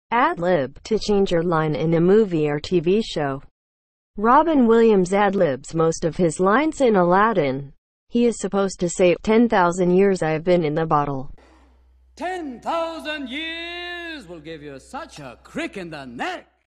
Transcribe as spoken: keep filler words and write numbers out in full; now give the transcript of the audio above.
Ad-lib to change your line in a movie or T V show. Robin Williams ad-libs most of his lines in Aladdin. He is supposed to say, ten thousand years I have been in the bottle. ten thousand years will give you such a crick in the neck.